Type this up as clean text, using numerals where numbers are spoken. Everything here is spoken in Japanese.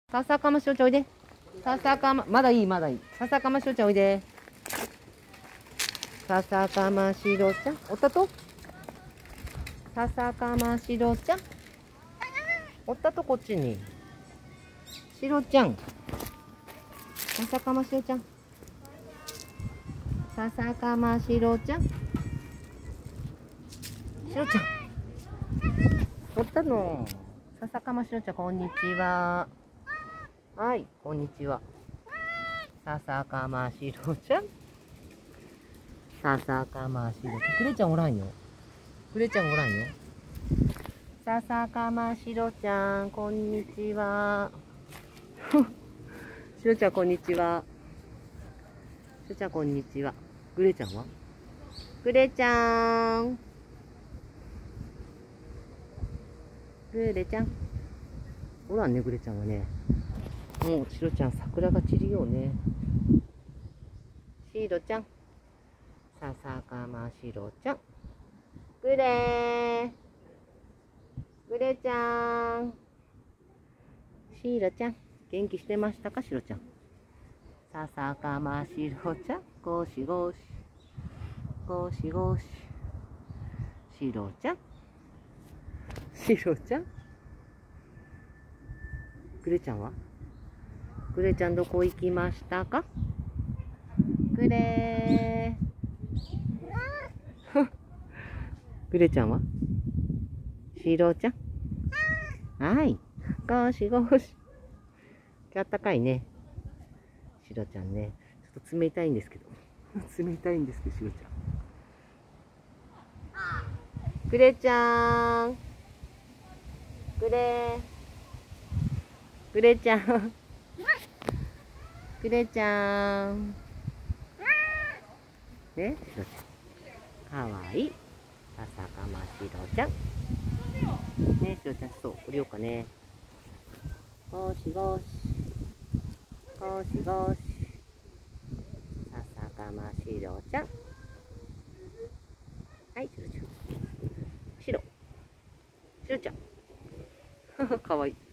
笹かましろちゃんおいで。笹かま、まだいい、まだいい。笹かましろちゃんおいで。笹かましろちゃん、おったと。笹かましろちゃん。おったと、こっちに。しろちゃん。笹かましろちゃん。笹かましろちゃん。しろちゃん。おったの。笹かましろちゃん、こんにちは。はい、こんにちは。笹かましろちゃん。笹かましろちゃん。くれちゃんおらんよ。くれちゃんおらんよ。笹かましろちゃん、こんにちは。しろちゃん、こんにちは。しろちゃん、こんにちは。グレちゃんは？グレちゃん。グレちゃん。おらんね、グレちゃんはね。もう、しろちゃん、桜が散るよね。しろちゃん。笹かましろちゃん。グレー。グレちゃん。しろちゃん。元気してましたか、しろちゃん。笹かましろちゃん。ゴシゴシ。ゴシゴシ。しろちゃん。しろちゃん。グレちゃんは？グレちゃんどこ行きましたか？グレー。グレちゃんは？しろちゃん。はい。ゴシゴシ。あったかいね。しろちゃんね。ちょっと冷たいんですけど。冷たいんですけど、しろちゃん。グレちゃん。グレー。グレちゃん。グレちゃん。ね、しろちゃん。かわいい。笹かましろちゃん。ね、しろちゃん、そう、降りようかね。ゴシゴシ。ゴシゴシ。笹かましろちゃん。はい、しろちゃん。しろ。しろちゃん。かわいい。